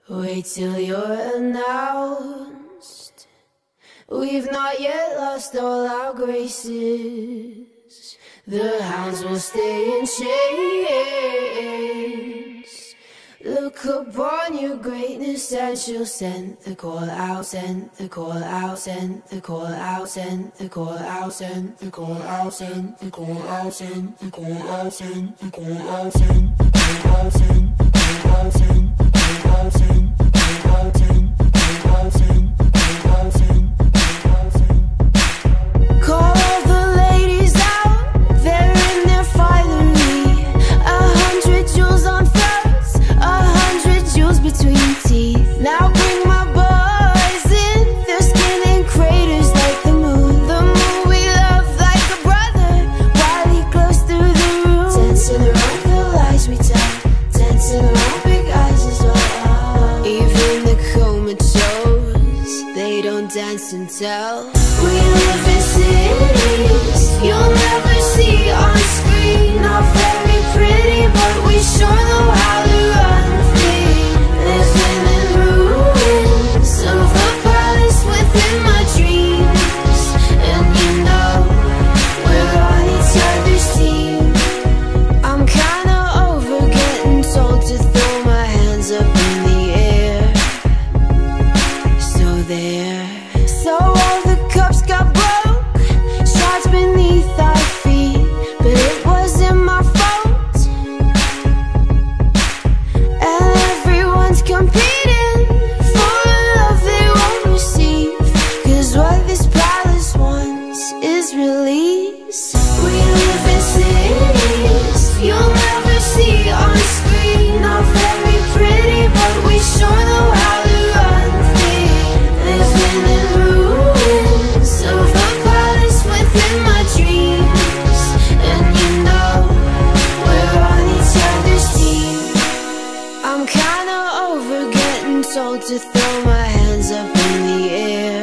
Wait till you're announced. We've not yet lost all our graces. The hounds will stay in chains. Look upon your greatness and she'll send the call out, send the call out, send the call out, send the call out, send the call out, send the call out, send the call out, send the call out, send the call out, send the call out, send the call out, send the call out, send the call out, send the call out, send the call out, send. Call all the ladies out, they're in their finery. 100 jewels on throats, 100 jewels between teeth. Now bring my boys in, their skin in craters like the moon. The moon we love like a brother, while he glows through the room. Dancing around the lies we tell, dancing around big eyes as well. Even the comatose, they don't dance and tell. We live in cities you'll never see on screen. Not very pretty, but we sure know how to run free. Living in ruins of a palace within my dreams. And you know, we're on each other's team. I'm kinda over getting told to throw my hands up in the air. So there. So all the cups got broke, shards beneath our feet, but it wasn't my fault. And everyone's competing for a love they won't receive, 'cause what this palace wants is release. We live in cities you'll never see on screen. Not very pretty, but we sure know how to run free. Living in ruins of a palace within my dreams. And you know, we're on each other's team. I'm kinda over getting told to throw my hands up in the air.